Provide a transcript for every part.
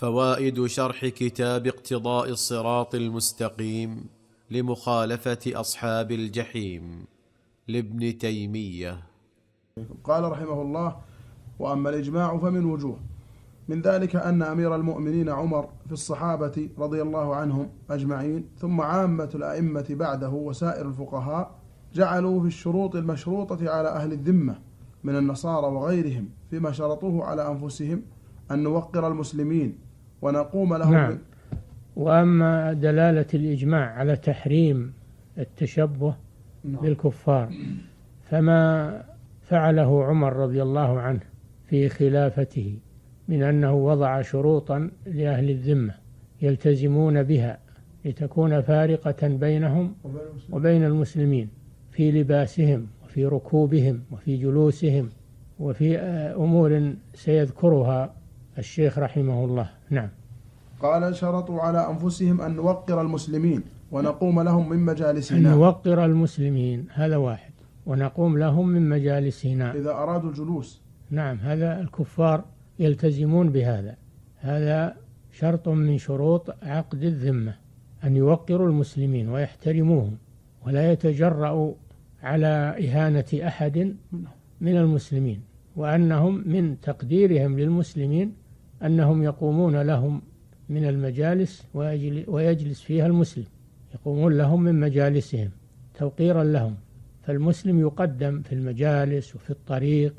فوائد شرح كتاب اقتضاء الصراط المستقيم لمخالفة أصحاب الجحيم لابن تيمية. قال رحمه الله: وأما الإجماع فمن وجوه، من ذلك أن أمير المؤمنين عمر في الصحابة رضي الله عنهم أجمعين ثم عامة الأئمة بعده وسائر الفقهاء جعلوا في الشروط المشروطة على أهل الذمة من النصارى وغيرهم فيما شرطوه على أنفسهم أن نوقر المسلمين ونقوم لهم. نعم. وأما دلالة الإجماع على تحريم التشبه بالكفار فما فعله عمر رضي الله عنه في خلافته من أنه وضع شروطا لأهل الذمة يلتزمون بها لتكون فارقة بينهم وبين المسلمين في لباسهم وفي ركوبهم وفي جلوسهم وفي أمور سيذكرها الشيخ رحمه الله. نعم. قال: شرطوا على أنفسهم أن نوقر المسلمين ونقوم لهم من مجالسنا. أن نوقر المسلمين هذا واحد، ونقوم لهم من مجالسنا إذا أرادوا الجلوس. نعم، هذا الكفار يلتزمون بهذا، هذا شرط من شروط عقد الذمة، أن يوقروا المسلمين ويحترموهم ولا يتجرؤوا على إهانة أحد من المسلمين، وأنهم من تقديرهم للمسلمين أنهم يقومون لهم من المجالس ويجلس فيها المسلم، يقومون لهم من مجالسهم توقيرا لهم. فالمسلم يقدم في المجالس وفي الطريق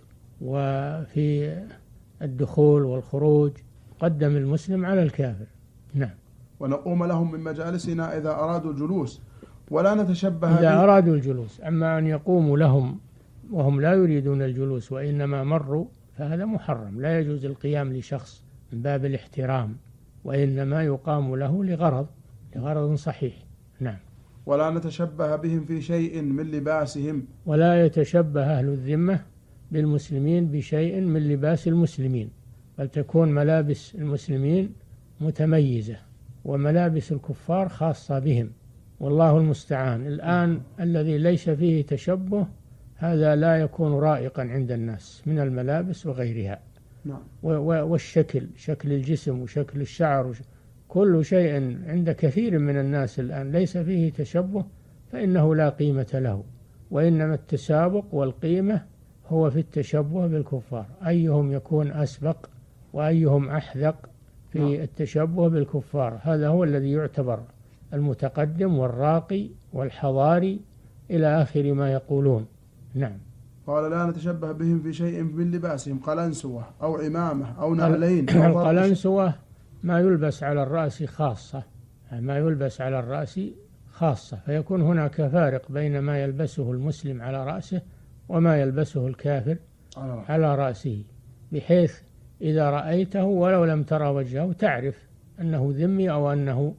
وفي الدخول والخروج، قدم المسلم على الكافر. نعم. ونقوم لهم من مجالسنا إذا أرادوا الجلوس ولا نتشبه إذا أرادوا الجلوس. أما أن يقوموا لهم وهم لا يريدون الجلوس وإنما مروا فهذا محرم، لا يجوز القيام لشخص من باب الاحترام، وإنما يقام له لغرض صحيح. نعم. ولا نتشبه بهم في شيء من لباسهم. ولا يتشبه أهل الذمة بالمسلمين بشيء من لباس المسلمين، بل تكون ملابس المسلمين متميزة وملابس الكفار خاصة بهم، والله المستعان. الآن الذي ليس فيه تشبه هذا لا يكون رائقا عند الناس من الملابس وغيرها. نعم. والشكل، شكل الجسم وشكل الشعر، كل شيء عند كثير من الناس الآن ليس فيه تشبه فإنه لا قيمة له، وإنما التسابق والقيمة هو في التشبه بالكفار، أيهم يكون أسبق وأيهم أحذق في التشبه بالكفار، هذا هو الذي يعتبر المتقدم والراقي والحضاري إلى آخر ما يقولون. نعم. قال: لا نتشبه بهم في شيء من لباسهم، قلنسوة أو عمامة أو نعلين. القلنسوة ما يلبس على الرأس خاصة، ما يلبس على الرأس خاصة، فيكون هناك فارق بين ما يلبسه المسلم على رأسه وما يلبسه الكافر على رأسه، بحيث إذا رأيته ولو لم ترى وجهه تعرف أنه ذمي أو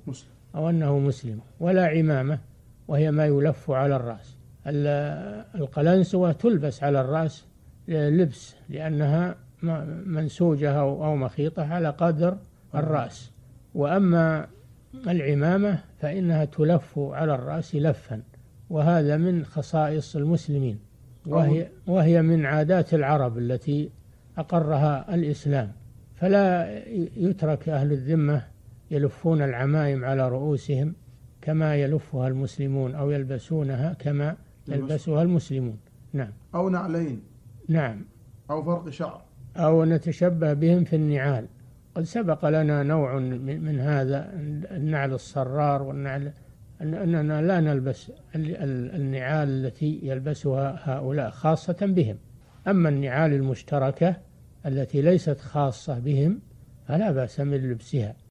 أنه مسلم. ولا عمامة وهي ما يلف على الرأس. القلنسوة تلبس على الرأس لبس لأنها منسوجة أو مخيطة على قدر الرأس، وأما العمامة فإنها تلف على الرأس لفا، وهذا من خصائص المسلمين، وهي من عادات العرب التي أقرها الإسلام. فلا يترك أهل الذمة يلفون العمائم على رؤوسهم كما يلفها المسلمون أو يلبسونها كما يلبسها المسلمون. نعم. أو نعلين. نعم. أو فرق شعر. أو نتشبه بهم في النعال. قد سبق لنا نوع من هذا، النعل الصرار والنعل، أننا لا نلبس النعال التي يلبسها هؤلاء خاصة بهم. أما النعال المشتركة التي ليست خاصة بهم فلا بأس من لبسها.